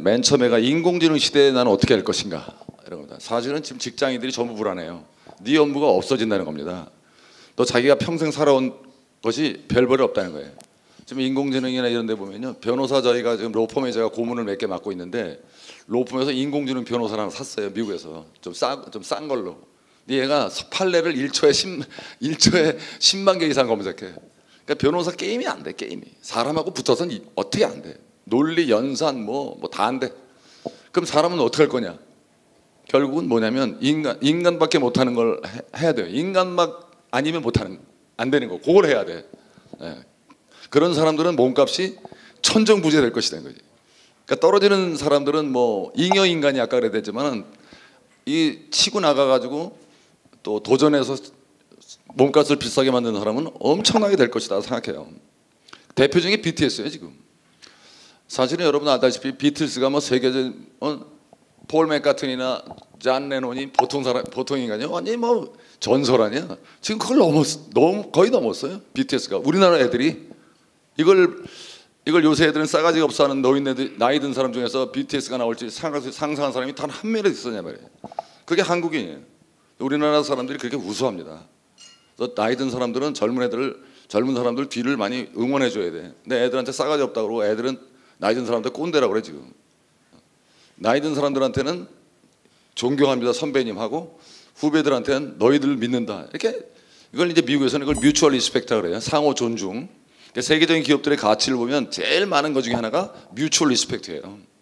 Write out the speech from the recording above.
맨 처음에가 인공지능 시대에 나는 어떻게 할 것인가 이런 겁니다. 사실은 지금 직장인들이 전부 불안해요. 네 업무가 없어진다는 겁니다. 또 자기가 평생 살아온 것이 별볼이 없다는 거예요. 지금 인공지능이나 이런 데 보면요, 변호사 저희가 지금 로펌에 제가 고문을 몇 개 맡고 있는데 로펌에서 인공지능 변호사를 하나 샀어요. 미국에서 좀 싼 걸로. 근데 얘가 판례를 1초에 10만 개 이상 검색해. 그러니까 변호사 게임이 안 돼. 게임이 사람하고 붙어서는 어떻게 안 돼. 논리 연산 뭐 다 안 돼. 그럼 사람은 어떻게 할 거냐. 결국은 뭐냐면 인간밖에 못하는 걸 해야 돼요. 인간만 아니면 안 되는 거. 그걸 해야 돼. 네. 그런 사람들은 몸값이 천정부재 될 것이다 거지. 그러니까 떨어지는 사람들은 뭐 잉여 인간이 아까 그랬지만은 이 치고 나가가지고 또 도전해서 몸값을 비싸게 만드는 사람은 엄청나게 될 것이다 생각해요. 대표적인 게 BTS예요 지금. 사실은 여러분 아다시피 비틀스가 뭐 세계적 폴 맥카트니나 잔 레논이 보통 인간이요. 완전히 뭐 전설 아니야. 지금 그걸 거의 넘었어요. BTS가. 우리나라 애들이 이걸 요새 애들은 싸가지가 없어 하는 노인네들, 나이 든 사람 중에서 BTS가 나올지 상상한 사람이 단 한 명이라도 있었냐 말이에요. 그게 한국인이에요. 우리나라 사람들이 그렇게 우수합니다. 그래서 나이 든 사람들은 젊은 사람들 뒤를 많이 응원해 줘야 돼. 근데 애들한테 싸가지 없다고 그러고 애들은 나이 든 사람들 꼰대라고 그래 지금. 나이 든 사람들한테는 존경합니다 선배님하고, 후배들한테는 너희들 믿는다. 이렇게 이걸 이제 미국에서는 이걸 뮤추얼 리스펙트라고 그래요. 상호 존중. 세계적인 기업들의 가치를 보면 제일 많은 것 중에 하나가 뮤추얼 리스펙트예요.